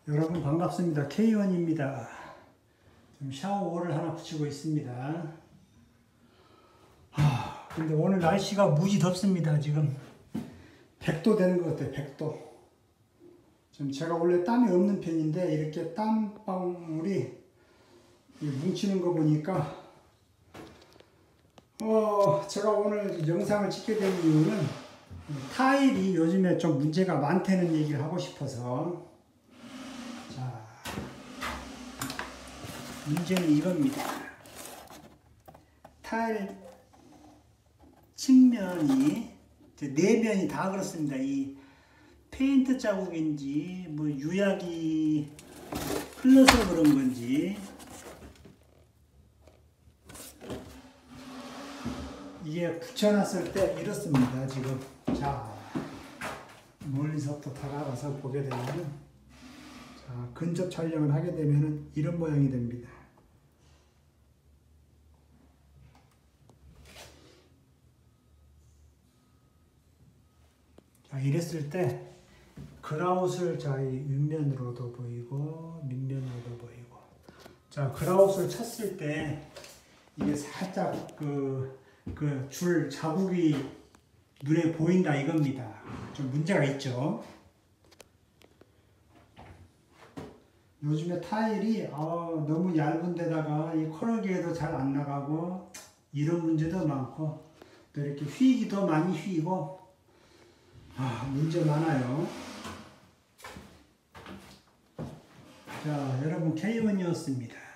여러분 반갑습니다. K1입니다. 지금 샤워홀을 하나 붙이고 있습니다. 근데 오늘 날씨가 무지 덥습니다. 지금 100도 되는 것 같아요. 100도. 지금 제가 원래 땀이 없는 편인데 이렇게 땀방울이 뭉치는 거 보니까 제가 오늘 영상을 찍게 된 이유는 타일이 요즘에 좀 문제가 많다는 얘기를 하고 싶어서. 자, 문제는 이겁니다. 타일 측면이 네 면이 다 그렇습니다. 이 페인트 자국인지 뭐 유약이 흘러서 그런 건지 이게 붙여놨을 때 이렇습니다. 지금 자, 멀리서부터 다가가서 보게 되면은, 자, 근접 촬영을 하게 되면은 이런 모양이 됩니다. 자, 이랬을 때 그라웃을 자, 이 윗면으로도 보이고 밑면으로도 보이고, 자, 그라웃을 쳤을 때 이게 살짝 줄 자국이 눈에 보인다 이겁니다. 좀 문제가 있죠. 요즘에 타일이 너무 얇은 데다가 이 코너기에도 잘 안 나가고 이런 문제도 많고, 또 이렇게 휘기도 많이 휘고, 문제 많아요. 자, 여러분 K1이었습니다.